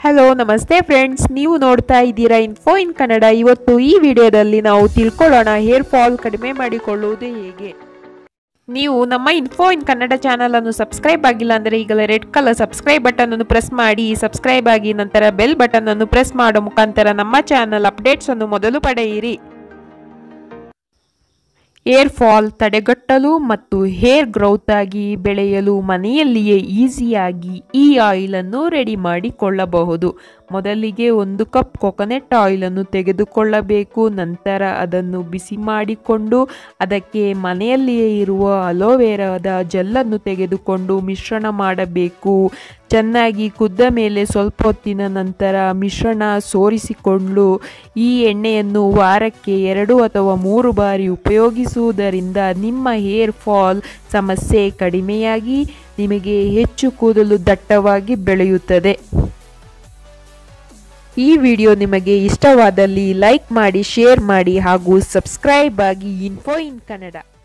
Hello ನಮಸ್ತೆ friends, ನೀವು ನೋಡ್ತಾ ಇದ್ದೀರಾ ಇನ್ಫೋ ಇನ್ ಕನ್ನಡ. ಇವತ್ತು ಈ ವಿಡಿಯೋದಲ್ಲಿ ನಾವು ತಿಳ್ಕೊಳ್ಳೋಣ ಹೇರ್ ಫಾಲ್ ಕಡಿಮೆ ಮಾಡಿಕೊಳ್ಳುವುದು ಹೇಗೆ. ನೀವು ನಮ್ಮ ಇನ್ಫೋ ಇನ್ ಕನ್ನಡ ಚಾನಲ್ ಅನ್ನು ಸಬ್ಸ್ಕ್ರೈಬ್ ಆಗಿಲ್ಲ ಅಂದರೆ ಈಗಲೇ ರೆಡ್ ಕಲರ್ ಸಬ್ಸ್ಕ್ರೈಬ್ ಬಟನ್ ಅನ್ನು ಪ್ರೆಸ್ ಮಾಡಿ ಸಬ್ಸ್ಕ್ರೈಬ್ ಆಗಿ, ನಂತರ ಬೆಲ್ ಬಟನ್ ಅನ್ನು ಪ್ರೆಸ್ ಮಾಡೋ ಮುಖಾಂತರ ನಮ್ಮ ಚಾನಲ್ ಅಪ್ಡೇಟ್ಸ್ ಅನ್ನು ಮೊದಲು ಪಡೆಯಿರಿ. ಹೇರ್ ಫಾಲ್ ತಡೆಗಟ್ಟಲು ಮತ್ತು ಹೇರ್ ಗ್ರೋತ್ ಆಗಿ ಬೆಳೆಯಲು ಮನೆಯಲ್ಲಿಯೇ ಈಸಿಯಾಗಿ ಈ ಆಯಿಲ್ ಅನ್ನು ರೆಡಿ ಮಾಡಿಕೊಳ್ಳಬಹುದು. ಮೊದಲಿಗೆ 1 ಕಪ್ ಕೊಕೊನಟ್ ಆಯಿಲ್ ಅನ್ನು ತೆಗೆದುಕೊಳ್ಳಬೇಕು. ನಂತರ ಅದನ್ನು ಬಿಸಿ ಮಾಡಿಕೊಂಡು ಅದಕ್ಕೆ ಮನೆಯಲ್ಲಿಯೇ ಇರುವ ಅಲೋವೆರಾದ ಜೆಲ್ಲನ್ನು ತೆಗೆದುಕೊಂಡು ಮಿಶ್ರಣ ಮಾಡಬೇಕು. ಚೆನ್ನಾಗಿ ಕುದ್ದ ಮೇಲೆ ಸ್ವಲ್ಪ ಹೊತ್ತಿನ ನಂತರ ಮಿಶ್ರಣ ಸೋರಿಸಿಕೊಂಡು ಈ ಎಣ್ಣೆಯನ್ನು ವಾರಕ್ಕೆ 2 ಅಥವಾ 3 ಬಾರಿ ಉಪಯೋಗಿಸುವುದರಿಂದ ನಿಮ್ಮ ಹೇರ್ ಫಾಲ್ ಸಮಸ್ಯೆ ಕಡಿಮೆಯಾಗಿ ನಿಮಗೆ ಹೆಚ್ಚು ಕೂದಲು ದಟ್ಟವಾಗಿ ಬೆಳೆಯುತ್ತದೆ. ಈ ವಿಡಿಯೋ ನಿಮಗೆ ಇಷ್ಟವಾದಲ್ಲಿ ಲೈಕ್ ಮಾಡಿ, ಶೇರ್ ಮಾಡಿ ಹಾಗೂ ಸಬ್ಸ್ಕ್ರೈಬ್ ಆಗಿ ಇನ್ಫೋ ಇನ್ ಕನ್ನಡ.